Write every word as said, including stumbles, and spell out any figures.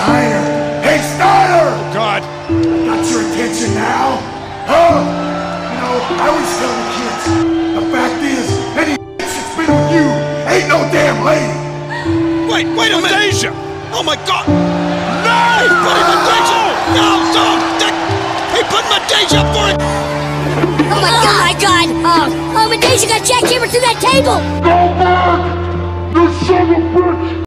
Steiner! Hey, Steiner! Oh, God. Got your attention now? Huh? You know, I always tell the kids, the fact is, any that's been with you ain't no damn lady. Wait, wait a minute! Deja! Oh, my God! No! He's putting my Deja! No, don't! He put my Deja for it! Oh, my God! Oh, my God! Oh, oh, my Deja got jackhammered through that table! Goldberg! You son of a